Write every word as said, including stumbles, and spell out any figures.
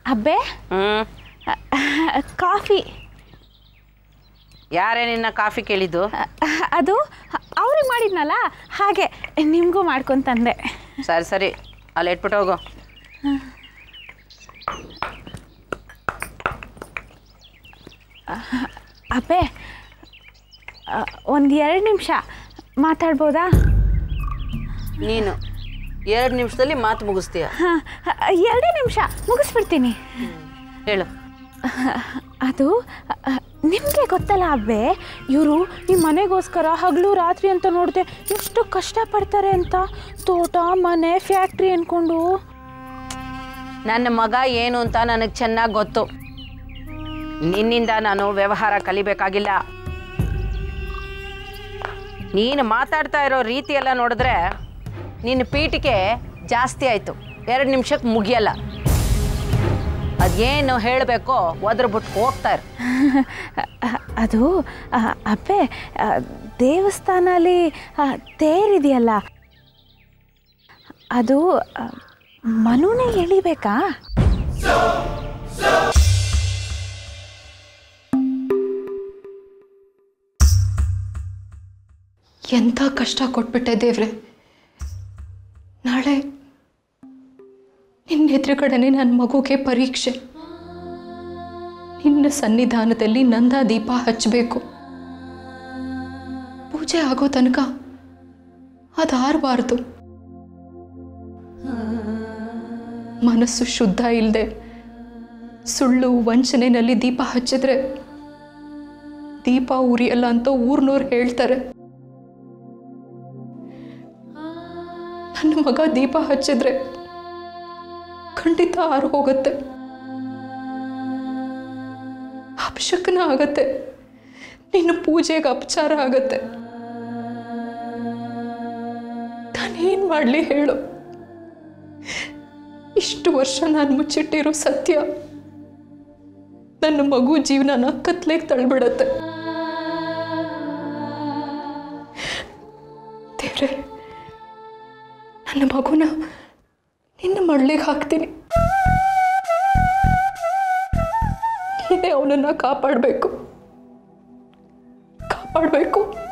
Abbey coffee. ಯಾರೇ ನಿನ್ನ coffee ಕೇಳಿದ್ದು? ಅದು ಅವ್ರಿಗೆ ಮಾಡಿದ್ನಲ್ಲ ಹಾಗೆ ನಿಮಗೂ ಮಾಡ್ಕೊಂತಂದೆ. ಸರಿ ಸರಿ ಅಲ್ಲಿ ಇಟ್ಬಿಟ್ಟು ಹೋಗು. ಅಬ್ಬೆ ಒಂದು ಎರಡು ನಿಮಿಷ ಮಾತಾಡ್ಬೋದಾ? ನೀನು ಎರಡು ನಿಮಿಷದಲ್ಲಿ ಮಾತು ಮುಗಿಸ್ತೀಯ? ಹಾಂ, ಎರಡೇ ನಿಮಿಷ ಮುಗಿಸ್ಬಿಡ್ತೀನಿ. ಹೇಳು. ಅದು ನಿಮಗೆ ಗೊತ್ತಲ್ಲ ಅಬ್ಬೆ, ಇವರು ಈ ಮನೆಗೋಸ್ಕರ ಹಗಲು ರಾತ್ರಿ ಅಂತ ನೋಡಿದೆ ಎಷ್ಟು ಕಷ್ಟಪಡ್ತಾರೆ ಅಂತ. ತೋಟ ಮನೆ ಫ್ಯಾಕ್ಟ್ರಿ ಅಂದ್ಕೊಂಡು. ನನ್ನ ಮಗ ಏನು ಅಂತ ನನಗೆ ಚೆನ್ನಾಗಿ ಗೊತ್ತು. ನಿನ್ನಿಂದ ನಾನು ವ್ಯವಹಾರ ಕಲಿಬೇಕಾಗಿಲ್ಲ. ನೀನು ಮಾತಾಡ್ತಾ ಇರೋ ರೀತಿ ಎಲ್ಲ ನೋಡಿದ್ರೆ ನಿನ್ನ ಪೀಠಿಕೆ ಜಾಸ್ತಿ ಆಯಿತು. ಎರಡು ನಿಮಿಷಕ್ಕೆ ಮುಗಿಯಲ್ಲ. ಅದೇನು ಹೇಳಬೇಕೋ ಒದ್ರ ಬಿಟ್ಟು ಹೋಗ್ತಾರೆ. ಅದು ಅಬ್ಬೆ ದೇವಸ್ಥಾನಲ್ಲಿ ತೇರಿದೆಯಲ್ಲ, ಅದು ಮನುನೇ ಎಳಿಬೇಕಾ? ಎಂಥ ಕಷ್ಟ ಕೊಟ್ಬಿಟ್ಟೆ ದೇವ್ರೆ. ನಾಳೆ ನಿನ್ನ ಎದುರುಗಡೆನೆ ನನ್ನ ಮಗುಗೆ ಪರೀಕ್ಷೆ. ನಿನ್ನ ಸನ್ನಿಧಾನದಲ್ಲಿ ನಂದ ದೀಪ ಹಚ್ಚಬೇಕು. ಪೂಜೆ ಆಗೋ ತನಕ ಅದು ಆರಬಾರ್ದು. ಮನಸ್ಸು ಶುದ್ಧ ಇಲ್ಲದೆ ಸುಳ್ಳು ವಂಚನೆಯಲ್ಲಿ ದೀಪ ಹಚ್ಚಿದ್ರೆ ದೀಪ ಉರಿಯಲ್ಲ ಅಂತ ಊರ್ನವ್ರು ಹೇಳ್ತಾರೆ. ನನ್ನ ಮಗ ದೀಪ ಹಚ್ಚಿದ್ರೆ ಖಂಡಿತ ಆರು ಹೋಗುತ್ತೆ, ಅಪಶಕನ ಆಗತ್ತೆ, ನಿನ್ನ ಪೂಜೆಗೆ ಅಪಚಾರ ಆಗತ್ತೆ. ನಾನೇನ್ ಮಾಡ್ಲಿ ಹೇಳು? ಇಷ್ಟು ವರ್ಷ ನಾನು ಮುಚ್ಚಿಟ್ಟಿರೋ ಸತ್ಯ ನನ್ನ ಮಗು ಜೀವನನ ಕತ್ಲೆಗೆ ತಳ್ಬಿಡತ್ತೆ. ದೇವ್ರೆ, ನನ್ನ ಮಗುನ ನಿನ್ನ ಮಡ್ಲಿಗೆ ಹಾಕ್ತೀನಿ. ನೀನೇ ಅವನನ್ನ ಕಾಪಾಡಬೇಕು ಕಾಪಾಡಬೇಕು